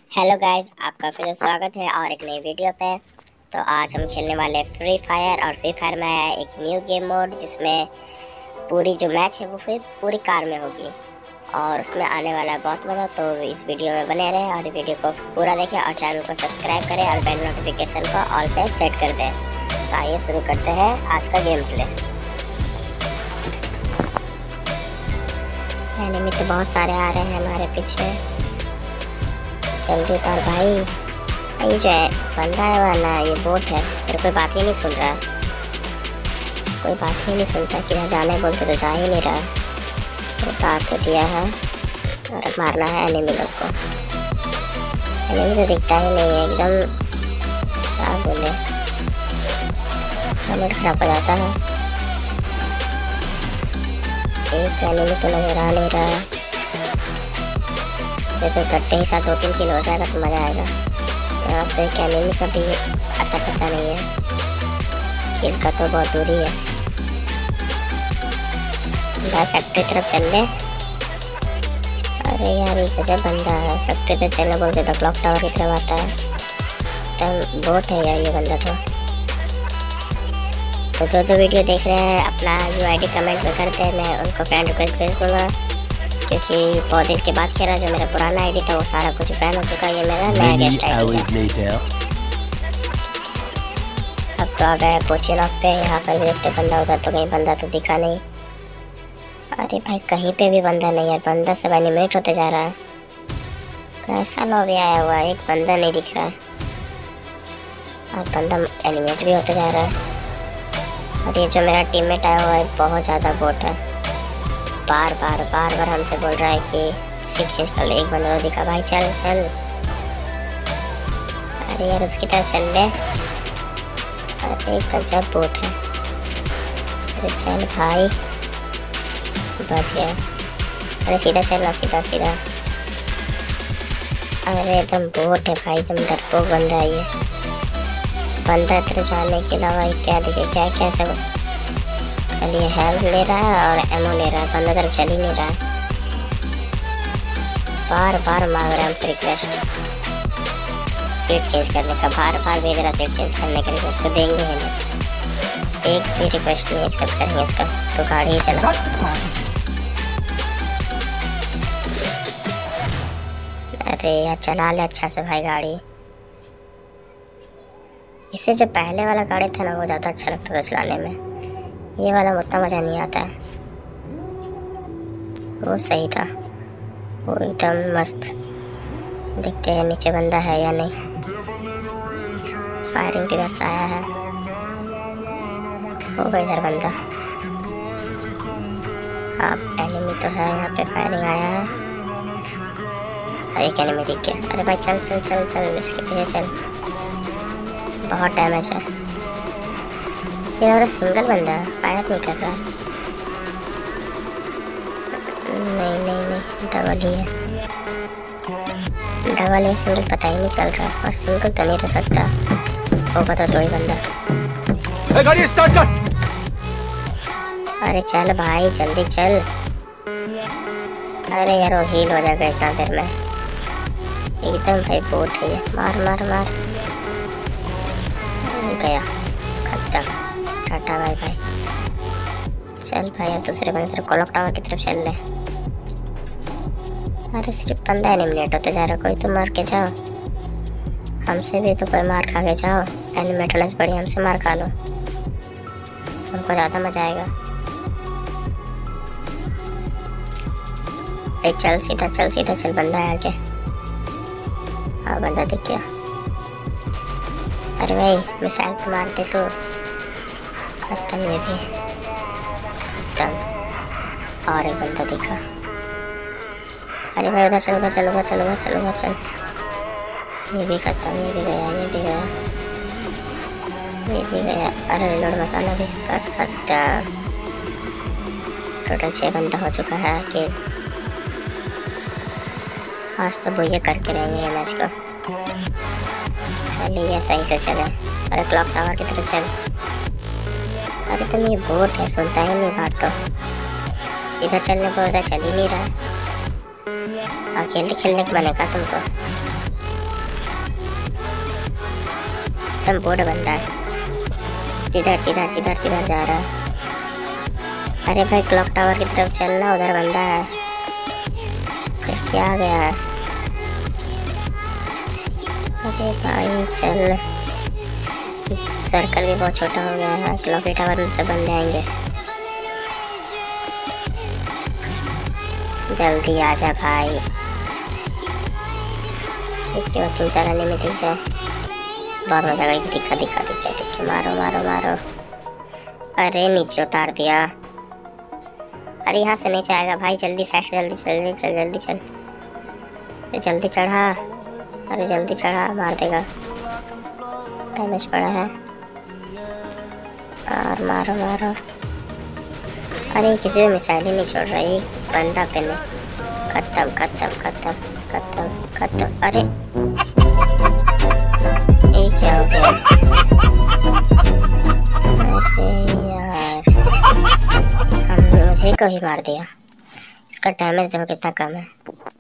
Hello guys, आपका फिर से स्वागत है और एक नई वीडियो पे। तो आज हम खेलने वाले फ्री फायर और फ्री फायर में है एक न्यू गेम मोड जिसमें पूरी जो मैच है वो फिर पूरी कार में होगी और उसमें आने वाला है बहुत मज़ा। तो इस वीडियो में बने रहें और वीडियो को पूरा देखें और चैनल को सब्सक्राइब करें और बेल नोटिफिकेशन को ऑल पे सेट कर दें। तो आइए शुरू करते हैं आज का गेम प्ले। एनिमी तो बहुत सारे आ रहे हैं हमारे पीछे, जल्दी उतार भाई। ये जो है बंदा है वाला, ये बोट है, मेरे कोई बात ही नहीं सुन रहा, कोई बात ही नहीं सुनता। किधर जाने बोलते तो जा ही नहीं रहा। उतार तो दिया है और अब मारना है एनिमी लोग को। एनिमी तो दिखता ही नहीं है एकदम, क्या बोले, मूड खराब हो जाता है। एक एनिमी तो नजर आ नहीं रहा, जैसे करते ही साथ 2-3 किल हो जाएगा तो मज़ा आएगा। यहाँ पे एक एनिमी का भी पता नहीं है, किल का तो बहुत दूरी है। भाई फैक्ट्री तरफ चल ले। अरे यार ये गजब बंदा है, फैक्ट्री तरफ चलने बोलते तो क्लॉक टावर की तरफ आता है। तो बोट है यार ये बंदा तो जो वीडियो देख रहे हैं अपना UID कमेंट में करते हैं, मैं उनको फ्रेंड रिक्वेस्ट भेज दूँगा, क्योंकि बहुत दिन के बाद खेला। जो मेरा पुराना आईडी था वो सारा कुछ बैन हो चुका है, ये मेरा नया गेस्ट आईडी है। अब तो आ गए पोची लॉक पे, यहाँ पर भी देखते बंदा, उधर तो कहीं बंदा तो दिखा नहीं। अरे भाई कहीं पे भी बंदा नहीं है, बंदा सब एनिमेट होते जा रहा है। कैसा लॉबी आया हुआ है, एक बंदा नहीं दिख रहा है और बंदा एनिमेट भी होते जा रहा है। और ये जो मेरा टीममेट आया हुआ है बहुत ज़्यादा बोट है, बार बार हमसे बोल रहा है कि सीट चेंज कर ले। एक बंदा तो दिखा, भाई चल चल। अरे यार उसकी तरफ चल ले। अरे गजब बोट है। अरे चल भाई, बच गया। अरे सीधा चलना, सीधा सीधा। अरे एकदम बोट है भाई, एकदम डरपोक बंदा है ये। बंदा तरफ जाने के अलावा क्या दिखे, क्या सब खाली हेल्थ ले रहा है और एमओ ले रहा है, बंदा तरफ चल ही नहीं रहा है। बार मांग रहा है हमसे रिक्वेस्ट सीट चेंज करने का, बार भेज रहा सीट चेंज करने का रिक्वेस्ट, तो देंगे ही नहीं। एक भी रिक्वेस्ट नहीं एक्सेप्ट करेंगे इसका, तो गाड़ी ही चला। अरे यार चला ले अच्छा से भाई गाड़ी। इससे जो पहले वाला गाड़ी था ना वो ज़्यादा अच्छा लगता था चलाने में, ये वाला उतना मज़ा नहीं आता है। वो सही था, वो एकदम मस्त। देखते हैं नीचे बंदा है या नहीं। फायरिंग किधर से आया है, होगा इधर बंदा। आप एनिमी तो है यहाँ पे, फायरिंग आया है। एक एनिमी दिख गया। अरे भाई चल चल चल चल, इसके पीछे चल, बहुत डैमेज है। ये सिंगल बंदा है, फायर नहीं कर रहा है। नहीं डबल ही है, डबल है, सिंगल पता ही नहीं चल रहा है। और सिंगल तो नहीं रह सकता, होगा तो 2 ही बंदा। गाड़ी स्टार्ट कर। अरे चल भाई जल्दी चल। अरे यार वो हील हो जाएगा इतना देर में, एकदम भाई बोट है ये। मार गया, खत्म। Tata bye bye. चल भाई अब दूसरे बंदे तरफ क्लॉक टावर की तरफ चल ले। अरे सिर्फ बंदा एनिमेट होते जा रहा, कोई तो मार के जाओ। हमसे भी तो कोई मार खा के जाओ, एनिमेट होने से बढ़िया हमसे मार खा लो, हमको ज़्यादा मजा आएगा। चल सीधा चल, बंदा है आगे। हाँ बंदा दिख गया। अरे भाई मिसाइल तो मारते तो खत्म, ये भी खत्म। और एक बंदा दिखा। अरे भाई उधर चल। ये भी खत्म, ये भी गया। अरे रिलोड मत आना भी, बस खत्म। टोटल 6 बंदा हो चुका है कि आज तो वो ये करके रहेंगे ये मैच को। खाली ये सही से चले। अरे क्लॉक टावर की तरफ चल। अरे तुम ये बोट है, सुनता ही नहीं बात। तो इधर चलने को उधर चल ही नहीं रहा। अकेले खेलने को बनेगा तुमको। एकदम बोर्ड बंदा है। किधर किधर किधर किधर जा रहा है? अरे भाई क्लॉक टावर की तरफ चलना, उधर बंदा है। फिर क्या गया है? अरे भाई चल, सर्कल भी बहुत छोटा हो गया है। क्लॉक टावर में से बंदे आएंगे। जल्दी आजा भाई, क्यों 3-4 आने में दिख जाए, बहुत मजा आएगी। दिखा दिखा दिखा दिखा, मारो मारो मारो। अरे नीचे उतार दिया। अरे यहाँ से नीचे आएगा भाई, जल्दी साइड से जल्दी चल, जल्दी चल जल्दी चल, जल्दी चढ़ा। अरे जल्दी चढ़ा, मार देगा, डैमेज पड़ा है। और मारो मारो। अरे किसी भी मिसाइल ही नहीं छोड़ रहा ये बंदा पे नहीं। खत्म खत्म खत्म खत्म खत्म। अरे ये क्या हो गया? अरे यार, मुझे को ही मार दिया। इसका डैमेज देखो कितना कम है।